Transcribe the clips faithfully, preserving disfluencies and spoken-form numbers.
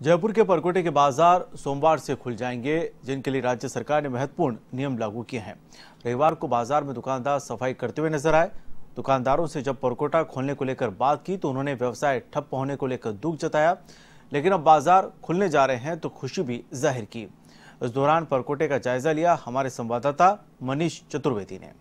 जयपुर के परकोटे के बाजार सोमवार से खुल जाएंगे, जिनके लिए राज्य सरकार ने महत्वपूर्ण नियम लागू किए हैं। रविवार को बाजार में दुकानदार सफाई करते हुए नजर आए। दुकानदारों से जब परकोटा खोलने को लेकर बात की तो उन्होंने व्यवसाय ठप होने को लेकर दुख जताया, लेकिन अब बाजार खुलने जा रहे हैं तो खुशी भी जाहिर की। इस दौरान परकोटे का जायजा लिया हमारे संवाददाता मनीष चतुर्वेदी ने।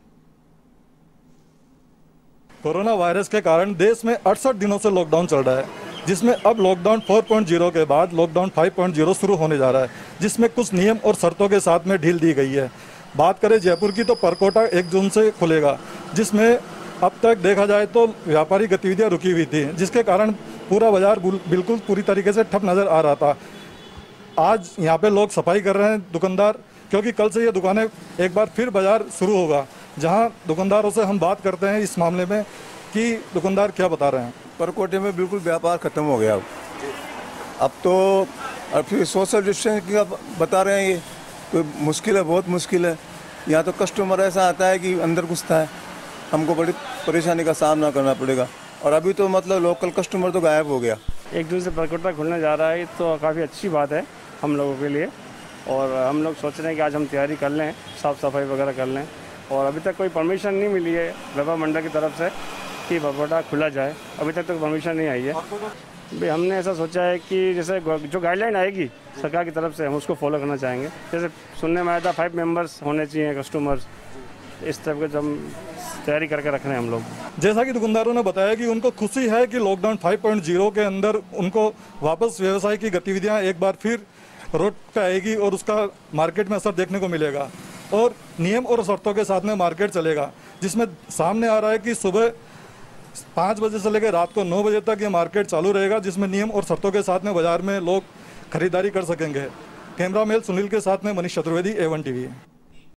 कोरोना वायरस के कारण देश में अड़सठ दिनों से लॉकडाउन चल रहा है, जिसमें अब लॉकडाउन चार पॉइंट ज़ीरो के बाद लॉकडाउन पाँच पॉइंट ज़ीरो शुरू होने जा रहा है, जिसमें कुछ नियम और शर्तों के साथ में ढील दी गई है। बात करें जयपुर की तो परकोटा एक जून से खुलेगा, जिसमें अब तक देखा जाए तो व्यापारी गतिविधियां रुकी हुई थी, जिसके कारण पूरा बाजार बिल्कुल पूरी तरीके से ठप नज़र आ रहा था। आज यहाँ पे लोग सफाई कर रहे हैं दुकानदार, क्योंकि कल से ये दुकानें एक बार फिर बाजार शुरू होगा। जहाँ दुकानदारों से हम बात करते हैं इस मामले में कि दुकानदार क्या बता रहे हैं। परकोटे में बिल्कुल व्यापार खत्म हो गया। अब अब तो अब फिर सोशल डिस्टेंसिंग का बता रहे हैं, ये कोई मुश्किल है, बहुत मुश्किल है। यहाँ तो कस्टमर ऐसा आता है कि अंदर घुसता है, हमको बड़ी परेशानी का सामना करना पड़ेगा। और अभी तो मतलब लोकल कस्टमर तो गायब हो गया। एक जून से परकोटा खुलने जा रहा है तो काफ़ी अच्छी बात है हम लोगों के लिए, और हम लोग सोच रहे हैं कि आज हम तैयारी कर लें, साफ़ सफाई वगैरह कर लें। और अभी तक कोई परमिशन नहीं मिली है व्यापार मंडल की तरफ से कि परकोटा खुला जाए, अभी तक तो परमिशन नहीं आई है। भाई हमने ऐसा सोचा है कि जैसे जो गाइडलाइन आएगी सरकार की तरफ से हम उसको फॉलो करना चाहेंगे। जैसे सुनने में आया था फाइव मेंबर्स होने चाहिए कस्टमर्स, इस तरह के हम तैयारी करके रख रहे हैं हम लोग। जैसा कि दुकानदारों ने बताया कि उनको खुशी है कि लॉकडाउन पाँच पॉइंट ज़ीरो के अंदर उनको वापस व्यवसाय की गतिविधियां एक बार फिर रोड पे आएगी और उसका मार्केट में असर देखने को मिलेगा और नियम और शर्तों के साथ में मार्केट चलेगा, जिसमें सामने आ रहा है कि सुबह पाँच बजे से लेकर रात को नौ बजे तक ये मार्केट चालू रहेगा, जिसमें नियम और शर्तों के साथ में बाजार में लोग खरीदारी कर सकेंगे। कैमरा मैन सुनील के साथ में Manish Chaturvedi, A one TV.